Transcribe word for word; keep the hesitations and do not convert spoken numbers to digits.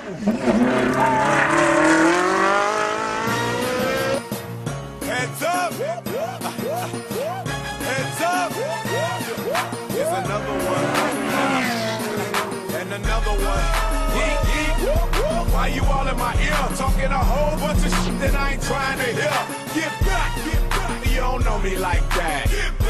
Heads up! Heads up! Here's another one. And another one. Yeet, yeet. Why you all in my ear? Talking a whole bunch of shit that I ain't trying to hear. Get back, get back. You don't know me like that.